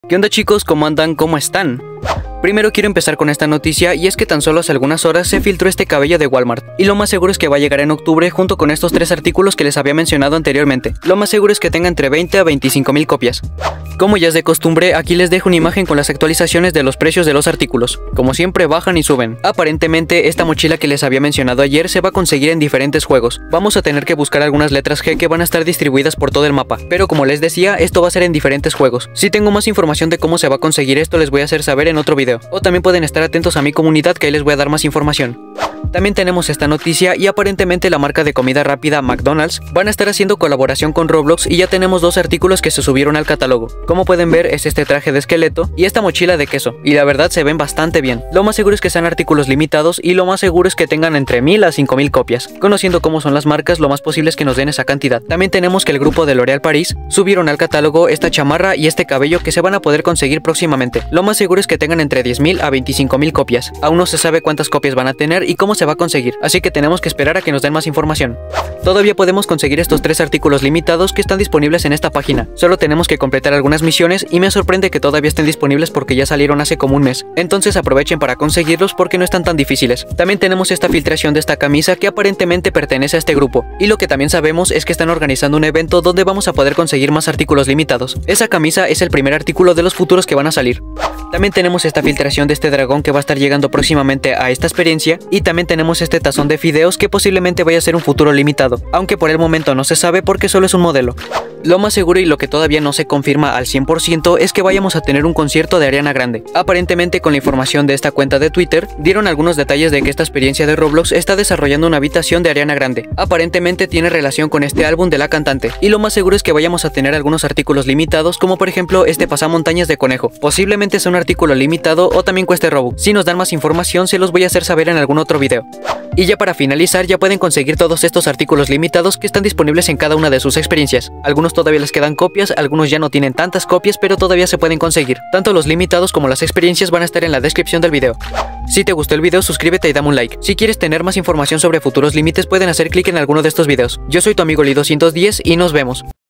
¿Qué onda chicos? ¿Cómo andan? ¿Cómo están? Primero quiero empezar con esta noticia y es que tan solo hace algunas horas se filtró este cabello de Walmart y lo más seguro es que va a llegar en octubre junto con estos 3 artículos que les había mencionado anteriormente. Lo más seguro es que tenga entre 20 a 25 mil copias. Como ya es de costumbre, aquí les dejo una imagen con las actualizaciones de los precios de los artículos. Como siempre bajan y suben. Aparentemente esta mochila que les había mencionado ayer se va a conseguir en diferentes juegos. Vamos a tener que buscar algunas letras G que van a estar distribuidas por todo el mapa, pero como les decía, esto va a ser en diferentes juegos. Si tengo más información de cómo se va a conseguir esto les voy a hacer saber en otro video. O también pueden estar atentos a mi comunidad que ahí les voy a dar más información. También tenemos esta noticia y aparentemente la marca de comida rápida McDonald's van a estar haciendo colaboración con Roblox y ya tenemos 2 artículos que se subieron al catálogo. Como pueden ver es este traje de esqueleto y esta mochila de queso y la verdad se ven bastante bien. Lo más seguro es que sean artículos limitados y lo más seguro es que tengan entre 1000 a 5000 copias. Conociendo cómo son las marcas, lo más posible es que nos den esa cantidad. También tenemos que el grupo de L'Oréal Paris subieron al catálogo esta chamarra y este cabello que se van a poder conseguir próximamente. Lo más seguro es que tengan entre 10.000 a 25.000 copias. Aún no se sabe cuántas copias van a tener y cómo se va a conseguir, así que tenemos que esperar a que nos den más información. Todavía podemos conseguir estos 3 artículos limitados que están disponibles en esta página. Solo tenemos que completar algunas misiones y me sorprende que todavía estén disponibles porque ya salieron hace como un mes. Entonces aprovechen para conseguirlos porque no están tan difíciles. También tenemos esta filtración de esta camisa que aparentemente pertenece a este grupo. Y lo que también sabemos es que están organizando un evento donde vamos a poder conseguir más artículos limitados. Esa camisa es el primer artículo de los futuros que van a salir. También tenemos esta filtración de este dragón que va a estar llegando próximamente a esta experiencia y también tenemos este tazón de fideos que posiblemente vaya a ser un futuro limitado, aunque por el momento no se sabe porque solo es un modelo. Lo más seguro y lo que todavía no se confirma al 100% es que vayamos a tener un concierto de Ariana Grande. Aparentemente con la información de esta cuenta de Twitter, dieron algunos detalles de que esta experiencia de Roblox está desarrollando una habitación de Ariana Grande. Aparentemente tiene relación con este álbum de la cantante, y lo más seguro es que vayamos a tener algunos artículos limitados como por ejemplo este pasamontañas de conejo. Posiblemente sea un artículo limitado o también cueste Robux. Si nos dan más información se los voy a hacer saber en algún otro video. Y ya para finalizar ya pueden conseguir todos estos artículos limitados que están disponibles en cada una de sus experiencias. Algunos todavía les quedan copias, algunos ya no tienen tantas copias, pero todavía se pueden conseguir. Tanto los limitados como las experiencias van a estar en la descripción del video. Si te gustó el video, suscríbete y dame un like. Si quieres tener más información sobre futuros límites, pueden hacer clic en alguno de estos videos. Yo soy tu amigo Li210 y nos vemos.